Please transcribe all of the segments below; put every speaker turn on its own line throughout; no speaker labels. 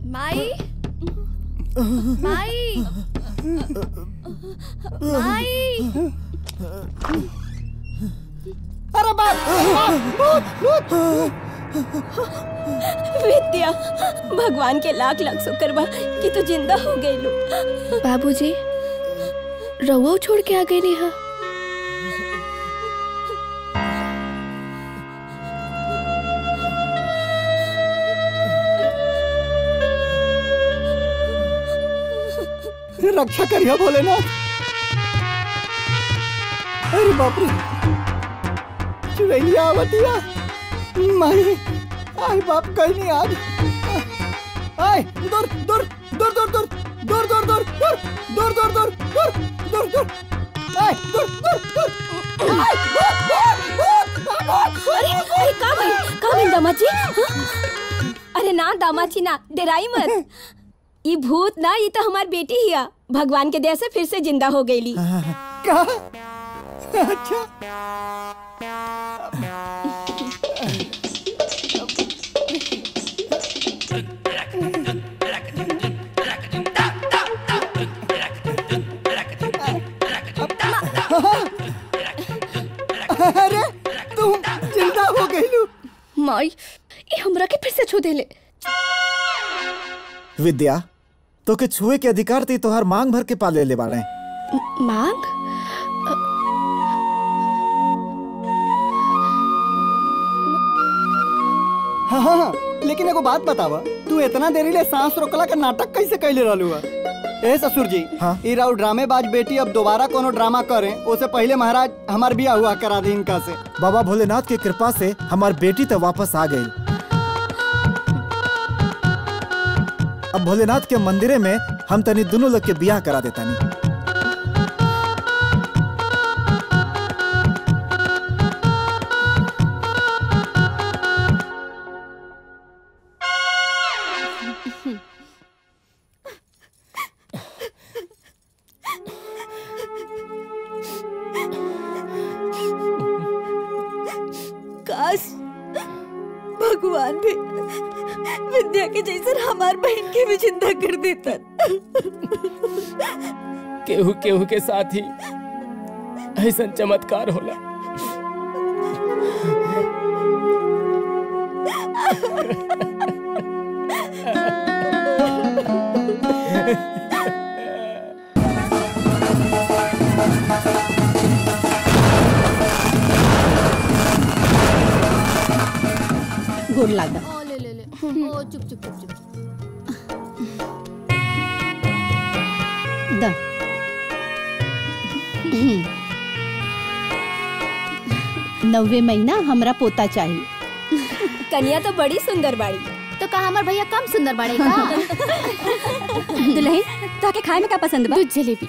माई माई माई।
अरे बाप,
विद्या, भगवान के लाख लाख शुक्र बा कि तू जिंदा हो गई लो।
बाबूजी रउआ छोड़ के आ गई नेहा।
रक्षा करिया भोलेनाथ। अरे बाप रे, चुरैलिया आवतिया। माई, आई बाप कहीं नहीं आज। आई दूर दूर दूर दूर दूर दूर दूर दूर दूर दूर दूर दूर दूर दूर दूर आई दूर दूर दूर आई
अरे का भाई दामाद जी? अरे ना दामाद जी ना, डराई मत। ये भूत ना, ये तो हमारी बेटी ही है। भगवान के दया से फिर से जिंदा हो गई ली।
क्या? अच्छा। अरे तुम जिंदा हो गई लू।
माई, ये हमरा के फिर से छू देले।
विद्या, तो के छुए के अधिकार ती तोहार मांग भर के पाले ले बाड़े।
मांग?
हाँ, लेकिन एगो बात बतावा, तू इतना देरी ले सांस रोकला का नाटक कैसे कैले रहलू है? ए ससुर जी, ई राउ ड्रामेबाज बेटी अब दोबारा कोनो ड्रामा करें, उससे पहले महाराज हमार बिया हुआ करा दी इनका से।
बाबा भोलेनाथ की कृपा से हमार बेटी तो वापस आ गई। अब भोलेनाथ के मंदिरे में हम तनी दोनों लोग के बियाह करा देता नहीं।
काश भगवान भी विद्या के जैसे हमार बहन के भी जिंदा कर देता।
केहू केहू के साथ ही ऐसा चमत्कार होला।
गोड़ लागा।
ले ले ले। ओ चुप चुप चुप चुप।
द 9वें महीना हमरा पोता चाहिए। कन्या तो बड़ी सुंदर बाड़ी।
तो कहा हमार भैया कम सुंदर बाड़े का?
दुल्हन, ताके खाए में क्या पसंद बा?
दूध जलेबी।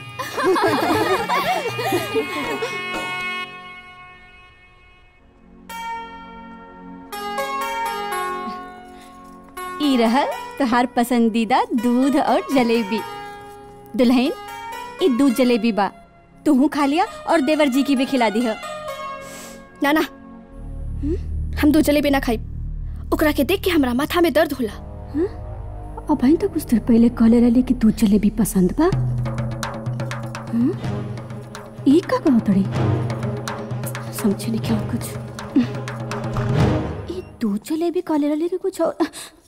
ई रहल तोहार पसंदीदा दूध और जलेबी। दुल्हन, ई दूध जलेबी बा, तू खा लिया और देवर जी की भी खिला दी है।
ना ना, हम दूध जलेबी ना खाई। ओकरा के देख के हमरा माथा में दर्द होला।
अब भाई तो कुछ देर पहले कहले रहली कि दूध जलेबी पसंद बा। ई का कहतड़ी? समझे नहीं क्या कुछ। ई दूध जलेबी कहले रहली कि कुछ और।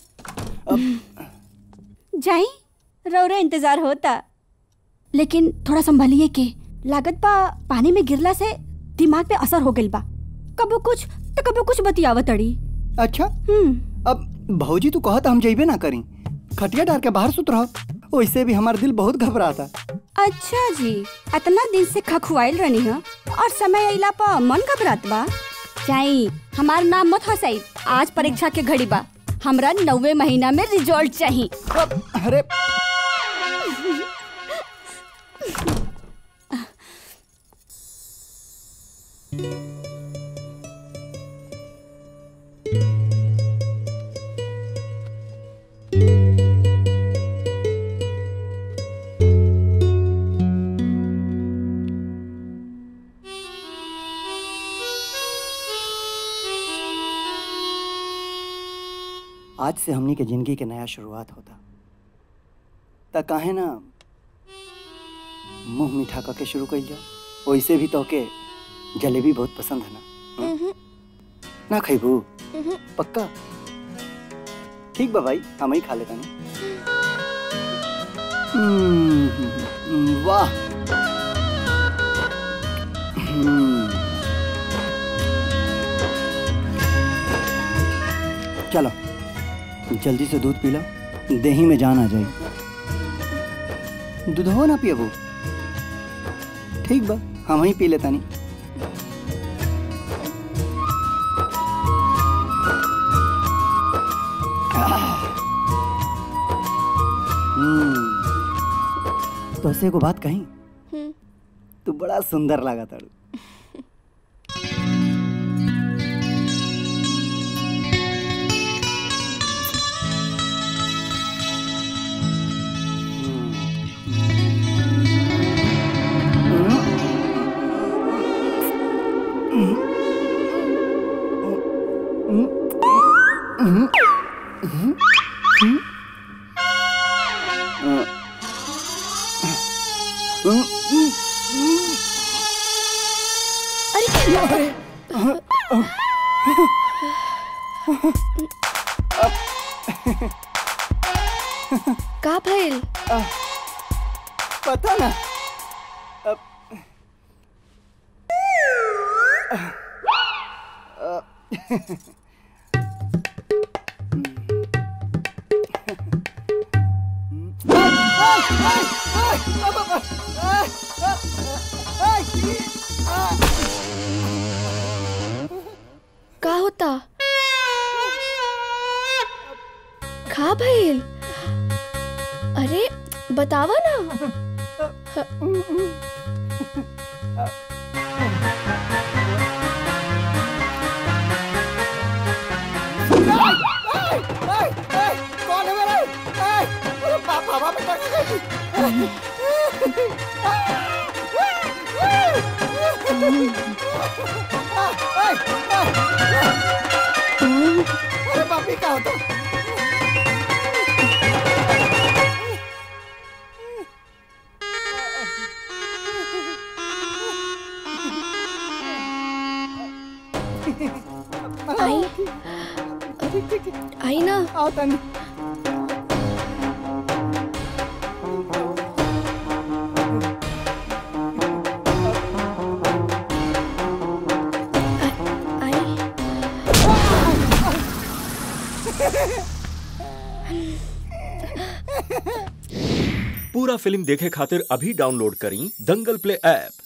जाई, रौरे इंतजार होता, लेकिन थोड़ा संभलिए के। लागत बा पानी में गिरला से दिमाग पे असर हो गइल बा। कबो कुछ तो कबो कुछ बतियावत अड़ी।
अच्छा, अब भौजी तू कहत हम जइबे ना करी, खटिया डाल के बाहर सुत रहो। वैसे भी हमार दिल बहुत घबराता।
अच्छा जी, इतना दिन से खखुआइल रहनी है और समय अइला पर मन घबरात बा। जाई, हमार नाम मत हंसाई। आज परीक्षा के घड़ी बा, हमरा 9वें महीना में रिजल्ट चाहिए।
अरे आज से हमनी के जिंदगी के नया शुरुआत होता। त काहे ना मुंह मीठा करके शुरू कर जाओ। वैसे भी तोके जलेबी बहुत पसंद है ना? ना खइबू? पक्का? ठीक बा भाई, हम ही खा लेता नहीं। वाह। चलो जल्दी से दूध पी लो, देही में जान आ जाए। दूध हो ना पियबू? ठीक बा, हम ही पी लेता नहीं। तो ऐसे को बात कहीं, तू बड़ा सुंदर लगा ताड़ू।
का भइल?
पता ना।
का होता? का भइल? अरे बतावा ना।
कौन है मेरा? अरे पापा बेटा अरे पापी का होता?
आई ना।
आओ तनी।
पूरा फिल्म देखे खातिर अभी डाउनलोड करी दंगल प्ले ऐप।